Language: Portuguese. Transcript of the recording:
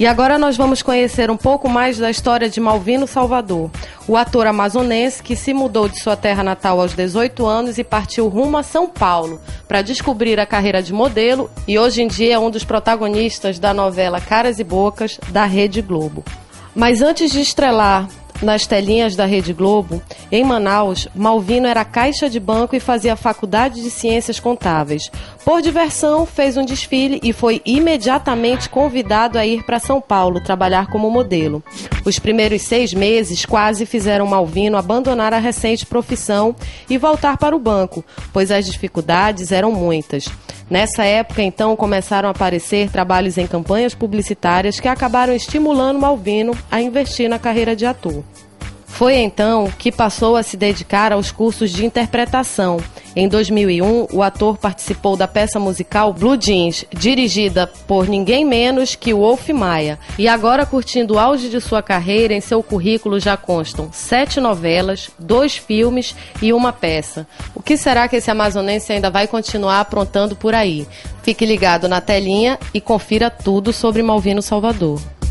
E agora nós vamos conhecer um pouco mais da história de Malvino Salvador, o ator amazonense que se mudou de sua terra natal aos 18 anos e partiu rumo a São Paulo para descobrir a carreira de modelo e hoje em dia é um dos protagonistas da novela Caras e Bocas da Rede Globo. Mas antes de estrelar nas telinhas da Rede Globo, em Manaus, Malvino era caixa de banco e fazia faculdade de ciências contábeis. Por diversão, fez um desfile e foi imediatamente convidado a ir para São Paulo trabalhar como modelo. Os primeiros 6 meses quase fizeram Malvino abandonar a recente profissão e voltar para o banco, pois as dificuldades eram muitas. Nessa época, então, começaram a aparecer trabalhos em campanhas publicitárias que acabaram estimulando Malvino a investir na carreira de ator. Foi então que passou a se dedicar aos cursos de interpretação. Em 2001, o ator participou da peça musical Blue Jeans, dirigida por ninguém menos que Wolf Maia. E agora, curtindo o auge de sua carreira, em seu currículo já constam 7 novelas, 2 filmes e 1 peça. O que será que esse amazonense ainda vai continuar aprontando por aí? Fique ligado na telinha e confira tudo sobre Malvino Salvador.